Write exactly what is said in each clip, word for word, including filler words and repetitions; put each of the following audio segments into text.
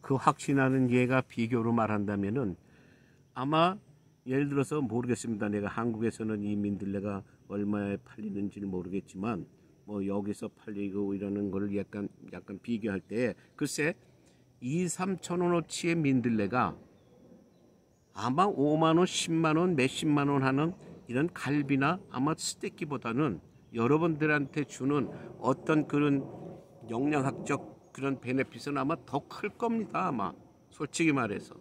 그 확신하는 얘가 비교로 말한다면은 아마 예를 들어서 모르겠습니다. 내가 한국에서는 이 민들레가 얼마에 팔리는지는 모르겠지만 뭐 여기서 팔리고 이러는 거를 약간 약간 비교할 때 글쎄 이, 삼천 원어치의 민들레가 아마 오만 원, 십만 원, 몇십만 원 하는 이런 갈비나 아마 스테이키보다는 여러분들한테 주는 어떤 그런 영양학적 그런 베네핏은 아마 더 클 겁니다. 아마 솔직히 말해서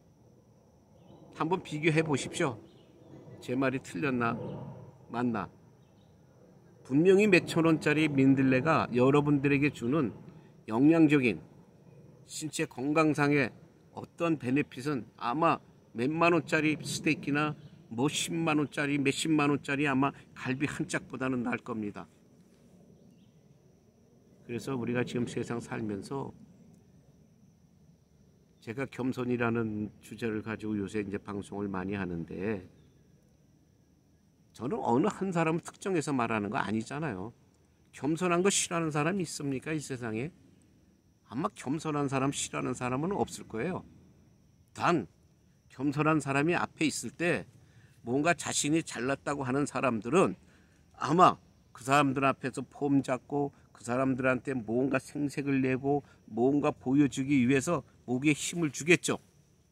한번 비교해 보십시오. 제 말이 틀렸나 맞나? 분명히 몇천 원짜리 민들레가 여러분들에게 주는 영양적인 신체 건강상의 어떤 베네핏은 아마 몇만 원짜리 스테이키나 뭐 십만 원짜리 몇십만 원짜리 아마 갈비 한 짝보다는 나을 겁니다. 그래서 우리가 지금 세상 살면서 제가 겸손이라는 주제를 가지고 요새 이제 방송을 많이 하는데 저는 어느 한 사람을 특정해서 말하는 거 아니잖아요. 겸손한 거 싫어하는 사람이 있습니까? 이 세상에? 아마 겸손한 사람 싫어하는 사람은 없을 거예요. 단 겸손한 사람이 앞에 있을 때 뭔가 자신이 잘났다고 하는 사람들은 아마 그 사람들 앞에서 폼 잡고 그 사람들한테 뭔가 생색을 내고 뭔가 보여주기 위해서 목에 힘을 주겠죠.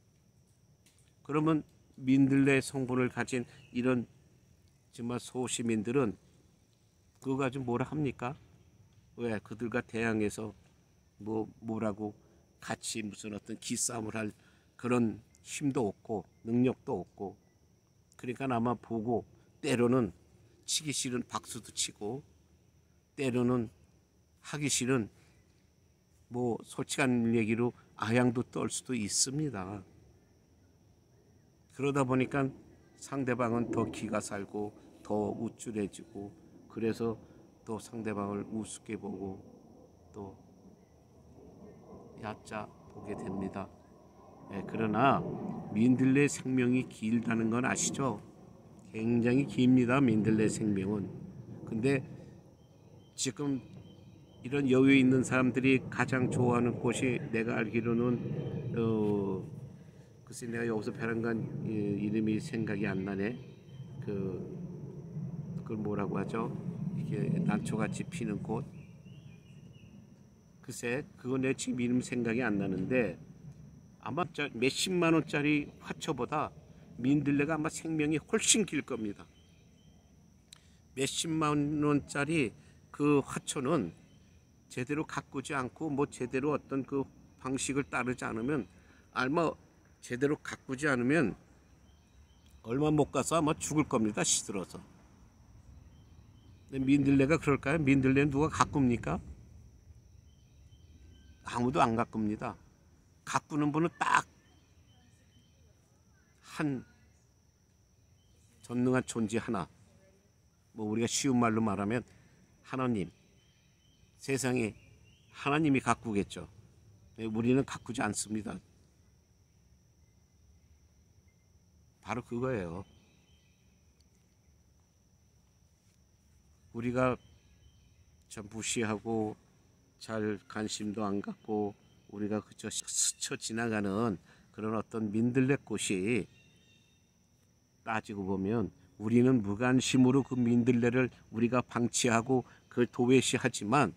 그러면 민들레 성분을 가진 이런 정말 소시민들은 그거 가지고 뭐라 합니까? 왜 그들과 대항해서 뭐 뭐라고 같이 무슨 어떤 기싸움을 할 그런 힘도 없고 능력도 없고 그러니까 아마 보고 때로는 치기 싫은 박수도 치고 때로는 하기 싫은 뭐 솔직한 얘기로 아양도 떨 수도 있습니다. 그러다 보니까 상대방은 더 기가 살고 더 우쭐해지고 그래서 또 상대방을 우습게 보고 또 얕자 보게 됩니다. 네, 그러나 민들레 생명이 길다는 건 아시죠? 굉장히 깁니다. 민들레 생명은. 근데 지금 이런 여유에 있는 사람들이 가장 좋아하는 꽃이 내가 알기로는 어 글쎄 내가 여기서 베란간 이름이 생각이 안 나네. 그 그걸 뭐라고 하죠? 이게 난초같이 피는 꽃. 글쎄 그거 내 지금 이름 생각이 안 나는데 아마 몇십만 원짜리 화초보다 민들레가 아마 생명이 훨씬 길 겁니다. 몇십만 원짜리 그 화초는 제대로 가꾸지 않고 뭐 제대로 어떤 그 방식을 따르지 않으면 아마 제대로 가꾸지 않으면 얼마 못 가서 아마 죽을 겁니다. 시들어서. 근데 민들레가 그럴까요? 민들레는 누가 가꿉니까? 아무도 안 가꿉니다. 가꾸는 분은 딱 한 전능한 존재 하나. 뭐 우리가 쉬운 말로 말하면 하나님. 세상에 하나님이 가꾸겠죠. 우리는 가꾸지 않습니다. 바로 그거예요. 우리가 참 무시하고 잘 관심도 안 갖고 우리가 그저 스쳐 지나가는 그런 어떤 민들레꽃이 따지고 보면 우리는 무관심으로 그 민들레를 우리가 방치하고 그걸 도외시하지만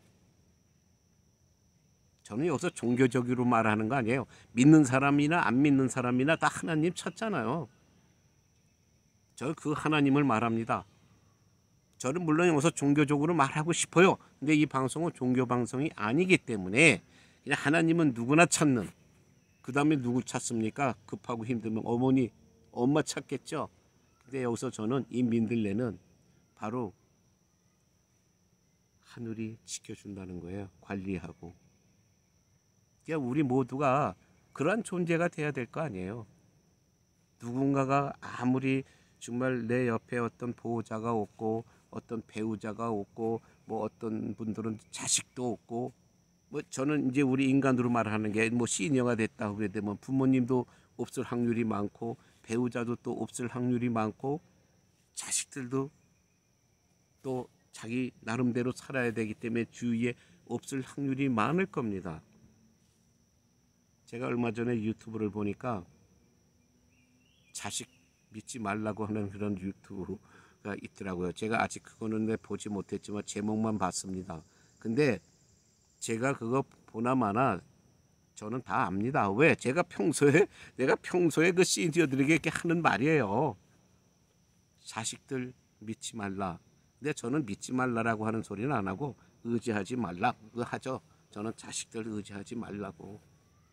저는 여기서 종교적으로 말하는 거 아니에요. 믿는 사람이나 안 믿는 사람이나 다 하나님 찾잖아요. 저는 그 하나님을 말합니다. 저는 물론 여기서 종교적으로 말하고 싶어요. 근데 이 방송은 종교 방송이 아니기 때문에 그냥 하나님은 누구나 찾는. 그 다음에 누구 찾습니까? 급하고 힘들면 어머니, 엄마 찾겠죠. 근데 여기서 저는 이 민들레는 바로 하늘이 지켜준다는 거예요. 관리하고. 그러니까 우리 모두가 그러한 존재가 돼야 될 거 아니에요. 누군가가 아무리 정말 내 옆에 어떤 보호자가 없고 어떤 배우자가 없고 뭐 어떤 분들은 자식도 없고 뭐 저는 이제 우리 인간으로 말하는 게 뭐 시니어가 됐다고 그래야 되면 부모님도 없을 확률이 많고 배우자도 또 없을 확률이 많고 자식들도 또 자기 나름대로 살아야 되기 때문에 주위에 없을 확률이 많을 겁니다. 제가 얼마 전에 유튜브를 보니까 자식 믿지 말라고 하는 그런 유튜브가 있더라고요. 제가 아직 그거는 내 보지 못했지만 제목만 봤습니다. 근데 제가 그거 보나마나 저는 다 압니다. 왜? 제가 평소에 내가 평소에 그 시니어들에게 이렇게 하는 말이에요. 자식들 믿지 말라. 근데 저는 믿지 말라라고 하는 소리는 안 하고 의지하지 말라 그거 하죠. 저는 자식들 의지하지 말라고.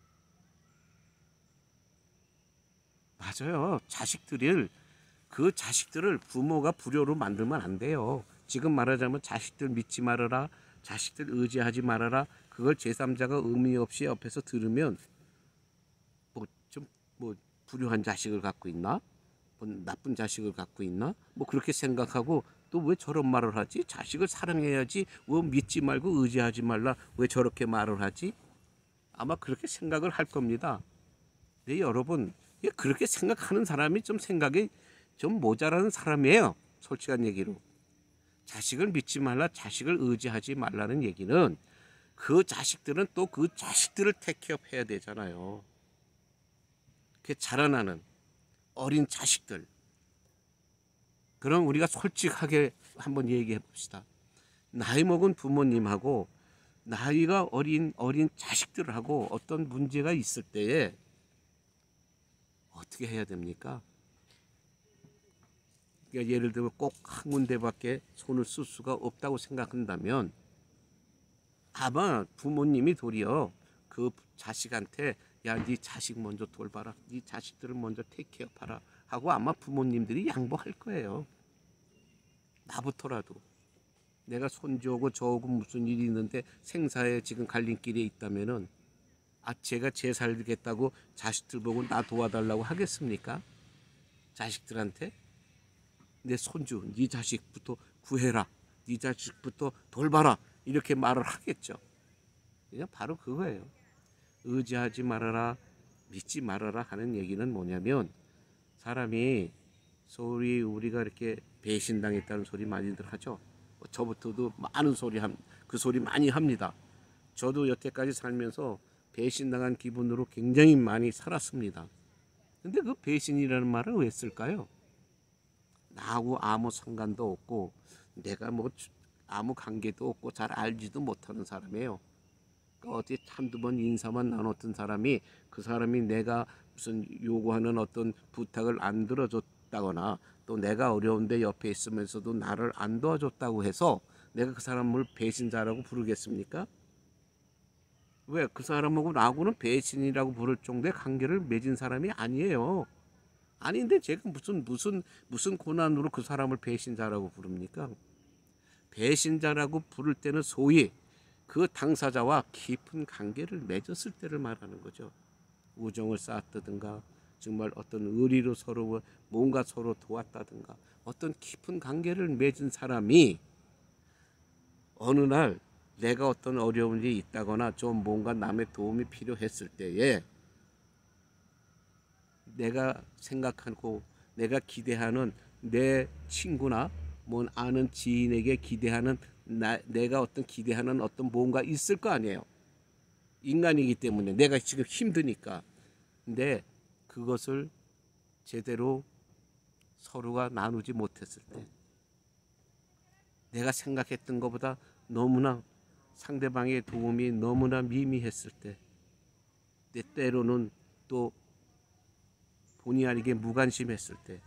맞아요. 자식들을 그 자식들을 부모가 불효로 만들면 안 돼요. 지금 말하자면 자식들 믿지 말아라, 자식들 의지하지 말아라. 그걸 제삼자가 의미 없이 옆에서 들으면 뭐 좀 뭐 불효한 자식을 갖고 있나? 뭐 나쁜 자식을 갖고 있나? 뭐 그렇게 생각하고 또 왜 저런 말을 하지? 자식을 사랑해야지. 왜 믿지 말고 의지하지 말라? 왜 저렇게 말을 하지? 아마 그렇게 생각을 할 겁니다. 네, 여러분, 그렇게 생각하는 사람이 좀 생각이 좀 모자라는 사람이에요. 솔직한 얘기로. 자식을 믿지 말라, 자식을 의지하지 말라는 얘기는 그 자식들은 또 그 자식들을 테이크업 해야 되잖아요. 그 자라나는 어린 자식들. 그럼 우리가 솔직하게 한번 얘기해 봅시다. 나이 먹은 부모님하고 나이가 어린 어린 자식들하고 어떤 문제가 있을 때에 어떻게 해야 됩니까? 그러니까 예를 들면 꼭 한 군데밖에 손을 쓸 수가 없다고 생각한다면 아마 부모님이 도리어 그 자식한테 야, 네 자식 먼저 돌봐라. 네 자식들을 먼저 테이크케어하라 하고 아마 부모님들이 양보할 거예요. 나부터라도. 내가 손주하고 저하고 무슨 일이 있는데 생사에 지금 갈림길에 있다면은 아 제가 제 살겠다고 자식들 보고 나 도와달라고 하겠습니까? 자식들한테 내 손주 네 자식부터 구해라, 네 자식부터 돌봐라 이렇게 말을 하겠죠. 그냥 바로 그거예요. 의지하지 말아라, 믿지 말아라 하는 얘기는 뭐냐면 사람이 소위 우리가 이렇게 배신당했다는 소리 많이들 하죠. 저부터도 많은 소리 함, 그 소리 많이 합니다. 저도 여태까지 살면서 배신당한 기분으로 굉장히 많이 살았습니다. 근데 그 배신이라는 말을 왜 쓸까요? 나하고 아무 상관도 없고 내가 뭐 아무 관계도 없고 잘 알지도 못하는 사람이에요. 그러니까 어디 한두 번 인사만 나눴던 사람이 그 사람이 내가 무슨 요구하는 어떤 부탁을 안 들어줬다거나 또 내가 어려운데 옆에 있으면서도 나를 안 도와줬다고 해서 내가 그 사람을 배신자라고 부르겠습니까? 왜? 그 사람하고 나하고는 배신이라고 부를 정도의 관계를 맺은 사람이 아니에요. 아닌데 제가 무슨 무슨 무슨 고난으로 그 사람을 배신자라고 부릅니까? 배신자라고 부를 때는 소위 그 당사자와 깊은 관계를 맺었을 때를 말하는 거죠. 우정을 쌓았다든가 정말 어떤 의리로 서로 뭔가 서로 도왔다든가 어떤 깊은 관계를 맺은 사람이 어느 날 내가 어떤 어려운 일이 있다거나 좀 뭔가 남의 도움이 필요했을 때에 내가 생각하고 내가 기대하는 내 친구나 뭐 아는 지인에게 기대하는 나, 내가 어떤 기대하는 어떤 뭔가 있을 거 아니에요. 인간이기 때문에 내가 지금 힘드니까. 근데 그것을 제대로 서로가 나누지 못했을 때 내가 생각했던 것보다 너무나 상대방의 도움이 너무나 미미했을 때 내 때로는 또 본의 아니게 무관심했을 때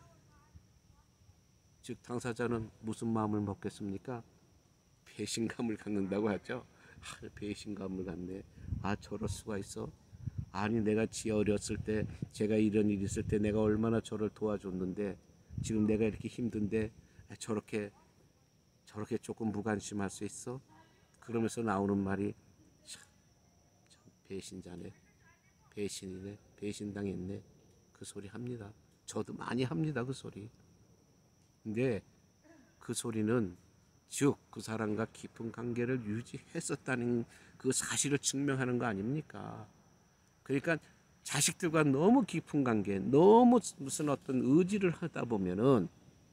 즉 당사자는 무슨 마음을 먹겠습니까? 배신감을 갖는다고 하죠. 아, 배신감을 갖네. 아 저럴 수가 있어. 아니 내가 지 어렸을 때 제가 이런 일이 있을 때 내가 얼마나 저를 도와줬는데 지금 내가 이렇게 힘든데 저렇게 저렇게 조금 무관심할 수 있어? 그러면서 나오는 말이 참, 참 배신자네, 배신이네, 배신당했네 그 소리 합니다. 저도 많이 합니다 그 소리. 근데 그 소리는 즉 그 사람과 깊은 관계를 유지했었다는 그 사실을 증명하는 거 아닙니까? 그러니까 자식들과 너무 깊은 관계, 너무 무슨 어떤 의지를 하다 보면은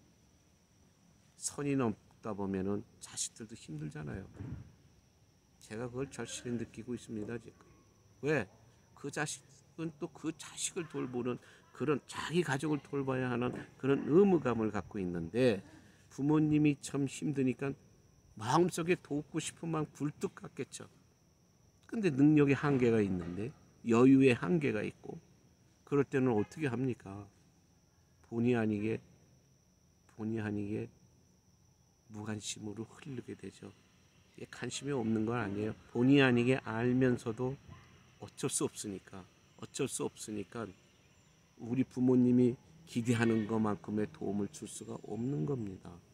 선이 넘다 보면은 자식들도 힘들잖아요. 제가 그걸 절실히 느끼고 있습니다 지금. 왜? 그 자식은 또 그 자식을 돌보는 그런 자기 가족을 돌봐야 하는 그런 의무감을 갖고 있는데 부모님이 참 힘드니까 마음속에 돕고 싶은 마음 굴뚝 같겠죠. 근데 능력의 한계가 있는데 여유의 한계가 있고 그럴 때는 어떻게 합니까? 본의 아니게 본의 아니게 무관심으로 흐르게 되죠. 관심이 없는 건 아니에요. 본의 아니게 알면서도 어쩔 수 없으니까 어쩔 수 없으니까 우리 부모님이 기대하는 것만큼의 도움을 줄 수가 없는 겁니다.